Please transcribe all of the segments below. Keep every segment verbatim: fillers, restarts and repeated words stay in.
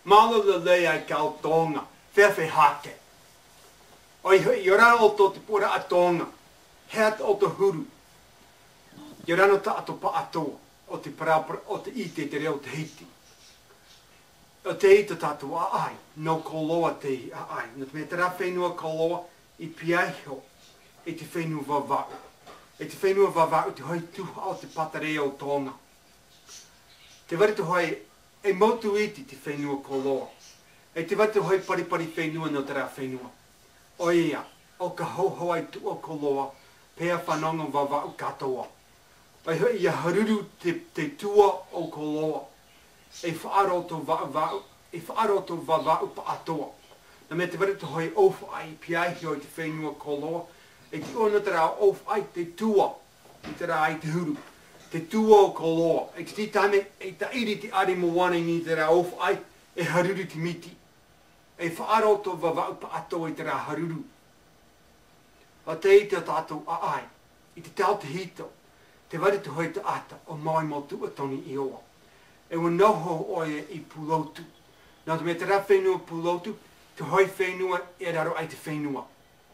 Malo le le ai kau tonga. Fefe hake. Oi yorano o to te pura a tonga. Het o te huru. Yorano ta ato pa atoa. O te parapara o te ite te reo te hiti. O te ita tatu a ai. No koloa te a ai. Nat me te ra whenua koloa i piaiho. E te whenua vavau. E te whenua vavau te hoi tuha o te patareo o tonga. Te wari te hoi e motu iti te whenua koloa. E te wari te hoi paripari whenua no te ra whenua. O ia, o ka hoho ai tu o koloa, pea whanonga vavau katoa. Ai hoi ia haruru te, te tua o koloa. E whaaroto vavau, e whaaroto vavau pa atoa. Na me te wari te hoi ofu ai piaihi o te whenua koloa. E te ona te rā ofu ai te tua, i te rā ai te huru. Te tua o koloa. E te titame, e ta iri te ari moane ni te rā ofu ai, e haruru te miti. E whaaroto vavau pa atoa i te rā haruru. A te i te tātou a ai, i te tau te hito, te wari te hoi te ata o mai mo tua toni i oa. E wa noho oia i pulotu. Nā te me te rā whenua pulotu, te hoi whenua e raro ai te whenua.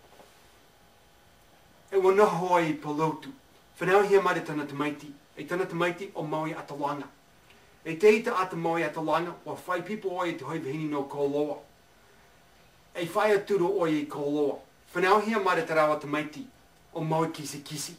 E wa noho oia i pulotu. Whenau hia mare tana te maiti, e tana te maiti o Maui Atalanga. E te ita ata Maui Atalanga, wa whai pipo oia te hoi vihini no koloa. E whai aturo oia i koloa. Whenau hia mare te rawa te maiti o Maui Kisi Kisi.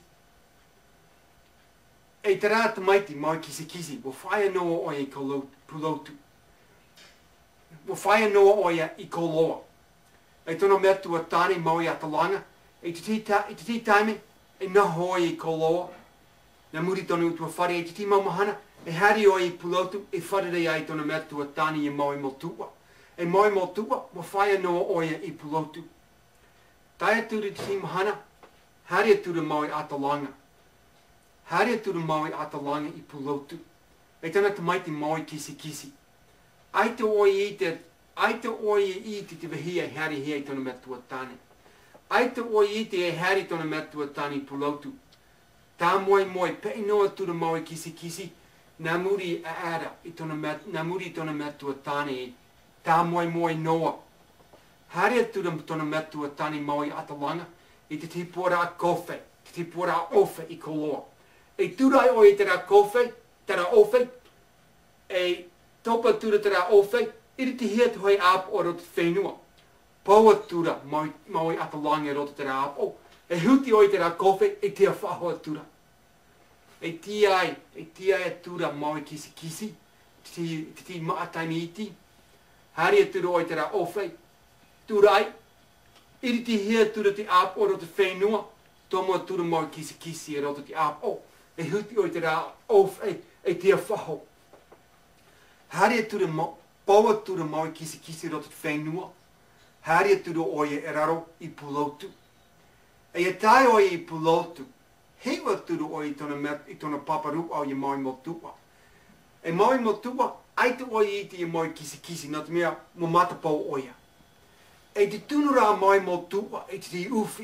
E te rā te maiti Maui Kisi Kisi, wa whai anoa oia i pulotu. Wa whai anoa oia i koloa. E tono mea tua tāne Maui Atalanga, e te ti taime, e naho oia i koloa. Na muri tonu tua whare, e te ti maumahana, e hari oia i pulotu, e wharere ai tono mea tua tāne i Maui Motua. E Maui Motua, wa whai anoa oia i pulotu. Tai atura te ti mahana, hari atura Maui Atalanga. Hari atura Maui Atalanga i pulotu. E tana te maiti Maui Kisi Kisi. Ai te oia i te, ai te oia i te te vahia hari hea i tona mea tua tāne. Ai te oia i te e hari tona mea tua tāne i pulotu. Tā moe moe pe inoa tura Maui Kisi Kisi, nā muri a ara i tona mea, nā muri i tona mea tua tāne i. Tā moe moe noa. Hari atura tona mea tua tāne Maui Atalanga, i te tipora a kofe, te tipora a ofe i koloa. E turai oia te rā kofe, te rā ofe, e topa tura te rā ofe, iri te hea te hoi apo o roto te whenua. Paua tura Maui, Maui Atalanga e roto te rā apo, e huti oia te rā kofe, e tia whahoa tura. E tiai, e tiai atura Maui Kisi Kisi, te ti maataini iti, hari atura oia te rā ofe, turai, iri te hea tura te apo o roto te whenua, tomo tura Maui Kisi Kisi e roto te apo, e huti oia te rā ofe, e tia whaho. Hari atura, paua tura Maui Kisi Kisi roto te whenua, hari atura oia e raro i pulotu. E e tai oia i pulotu, hewa tura oia i tona, i tona paparu au i Maui Motua. E Maui Motua, ai te oia i te i Maui Kisi Kisi, nā te mea mo matapau oia. E te tunu rā Maui Motua, e te ti uwhi.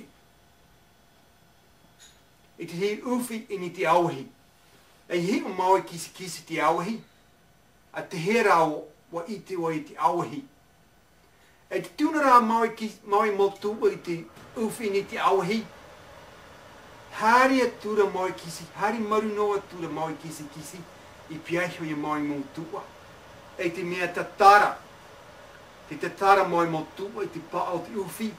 E te ti uwhi i ni te auhi. E hi o Maui Kisi Kisi te auhi, a te hera o wa i te o i te auhi. E te tuna rā Maui, Maui Motua i te uwhi ni te auhi, hari atura Maui Kisi, hari maru noa atura Maui Kisi Kisi, i piaiho i Maui Motua. E te mea tatara, te tatara Maui Motua i te paa o te uwhi,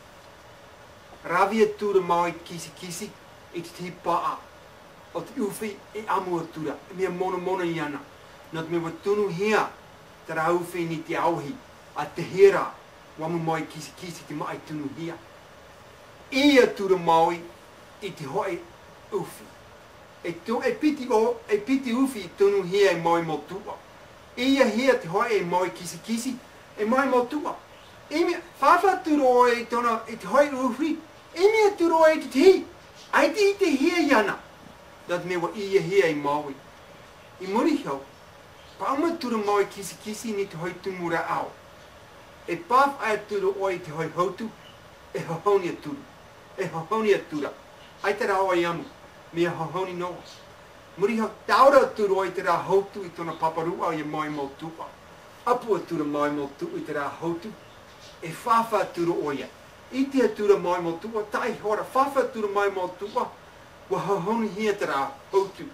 ravi atura Maui Kisi Kisi, i te te paa o te uwhi e amu atura, e mea mono mono i ana. Nā te mea watunu hea, te rā uwhi ni te auhi, a te hera, wamu Maui Kisi Kisi te mai tunu hea. I atura Maui i te hoi uwhi. E, tu, e, piti o, e piti uwhi i tunu hea e Maui Motua. I a hea te hoi e Maui Kisi Kisi, e Maui Motua. I mea, whawha turo o e tona, e te hoi uwhi, i mea turo o e te tihi. Ai te i te hea iana. Dat me wa i a hea i Maui. I muri hau, pauma tura Maui Kisi Kisi ni te hoi tumura au. E pāw ai tura oi te hoi hautu, e hohoni atura. E hohoni atura. Ai te rā oi amu, mea hohoni noa. Muri hau taura atura oi te rā hautu i tona paparu au i Maui Motua. Apua tura mai mo tu i te rā hautu. E whawha tura oia. I tia tura mai mo tua, tai hora, whawha tura mai mo tua. Wa hahoni hia te rā hautu.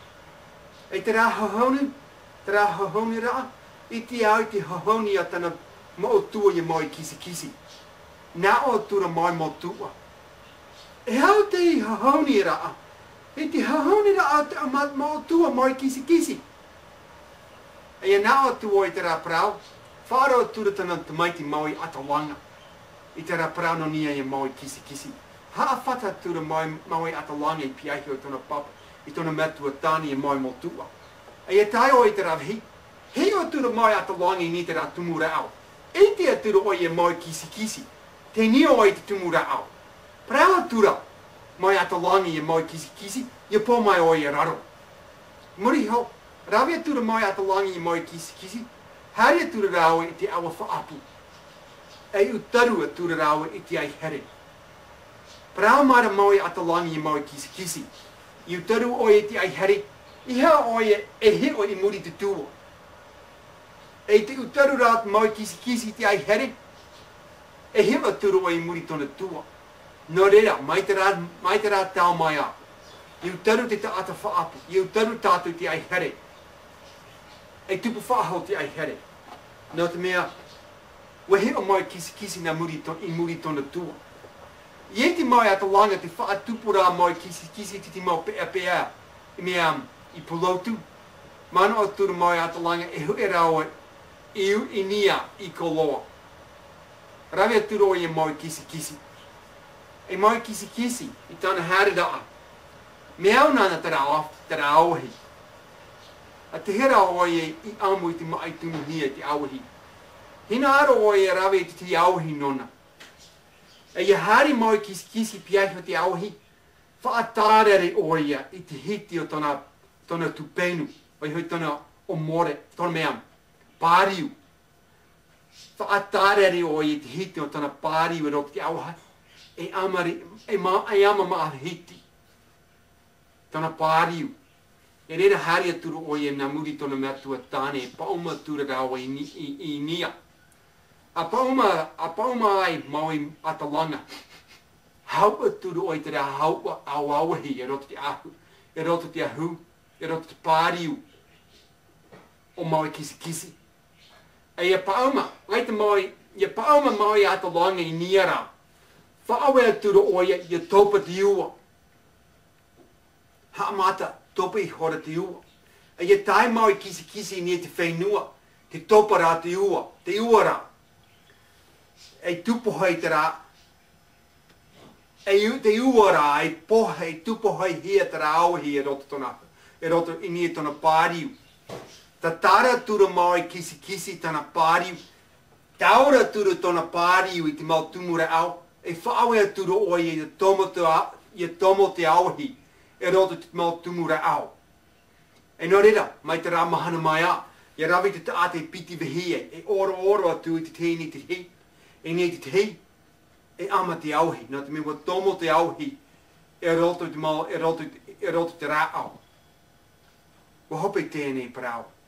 E te rā hahoni, te rā hahoni rā, i te au te hahoni a tana mo o tua i mai kisi kisi. Nā o tura mai mo tua. E hau te i hahoni rā, e te hahoni rā a mo o tua mai kisi kisi. E nā o tua i te rā prau, whāra o tura tana te maiti maui atawanga. I te rā prau no nia i maui kisi kisi. Haa whata tura mai maui atawanga i piahi o tona papa, i tona matua tāni i mai mo tua. E e tai o i te rā hi, hei o tura mai atawanga i ni te rā tumu rāo. E te tura o i mai kisi kisi, te ni o i te tumu rāo. Prau tura mai atawanga i mai kisi kisi, i pō mai o i raro. Muri hau. Rawi atura mai atalangi i mai kisi kisi, hari atura rawe i te awa whaapu. E utaru atura rawe i te ai here. Parau mara mai atalangi i mai kisi kisi, i utaru oi i te ai here, i hea oi e he o i muri te tua. E te utaru rāt mai kisi kisi i te ai here, e he atura oi i muri tona tua. No reira, mai te rā, mai te rā tau mai a. I utaru te ta ata whaapu, i utaru tātou te ai here. E tupu whahau te ai here. Nō te mea, wehe o mai kisi kisi na muri to, i muri tona tua. I e te mai ata langa te whaatupura mai kisi kisi te te mau pea pea i mea i pulotu. Mana o tura mai ata langa e hu e rawa i u i nia i koloa. Rawe atura o i mai kisi kisi. E mai kisi kisi i tana haridaa. Me au nana te rā te rā auhi. A te hera oi e i amu i te mai tunu hia te auhi. Hina aro oi e rawe i te te auhi nona. E ia hari mai kisi kisi piahi o te auhi, whaatārere oi e i te hiti o tona, tona tupenu, o i hoi tona o more, tona mea, pāriu. Whaatārere oi i te hiti o tona pāriu e roki te auha, e amari, e, ma, e ama maa hiti. Tana pāriu. E reira hari aturu oi e nā muri tona matua tāne, e pauma tura rawa i, i, i nia. A pauma, a pauma ai maui atalanga. Haupa turu oi te rea haupa au auahi e roto te ahu, e roto te ahu, e roto te pāriu o maui kisi kisi. E e pauma, ai te maui, e pauma maui atalanga i nia rā. Whaawe aturu oi e taupa te ua. Haamata, topa i hora te ua. E ia tai maui kisi kisi ni te whainua, te topa rā te ua, te ua rā. E tupohoi te rā, e te ua rā, e poha, e tupohoi hia te rā auhi e roto tona, e roto i ni tona pāriu. Ta tāra tura maui kisi kisi tana pāriu, taura tura tona pāriu i te mau tumura au, e whaawe tura oi e tomo te, e tomo te auhi, e roto te mau tumura au. E no rera, mai te rā mahana mai a, e rawi te taate piti vihie, e oro oro atu i te tēni te hei, e nei te hei, e ama te auhi, nā te mewa tomo te auhi, e roto te mau, e roto, e roto te rā au. Wa hope tēnei parau.